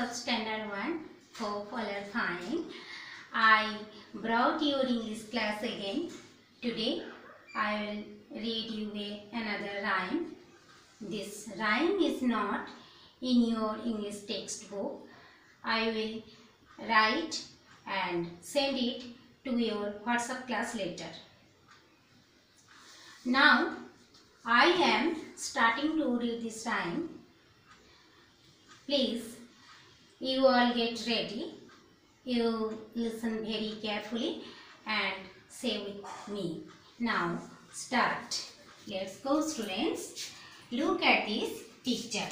of standard 1. Hope all are fine. I brought your English class again. Today I will read you another rhyme. This rhyme is not in your English textbook. I will write and send it to your WhatsApp class later. Now I am starting to read this rhyme. Please, you all get ready. You listen very carefully and say with me. Now start. Let's go, students. Look at this picture.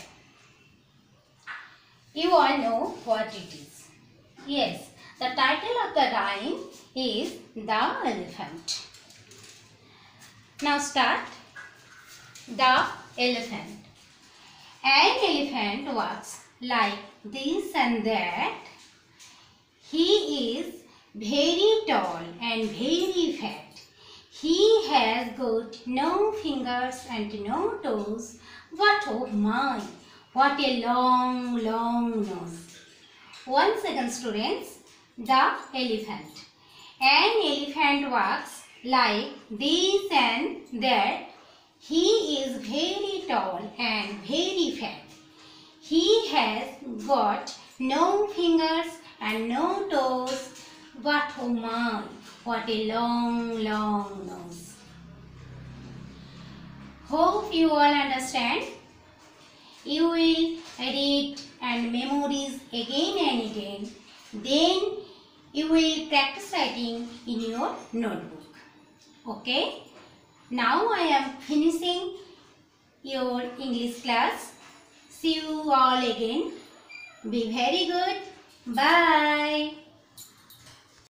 You all know what it is. Yes, the title of the rhyme is The Elephant. Now start. The elephant. An elephant walks like this and that. He is very tall and very fat. He has got no fingers and no toes. But oh my, what a long, long nose. Once again, students, the elephant. An elephant walks like this and that. He is very tall and very fat. He has got no fingers and no toes. But oh my, what a long, long nose. Hope you all understand. You will read and memorize again and again. Then you will practice writing in your notebook. Okay? Now I am finishing your English class. See you all again. Be very good. Bye.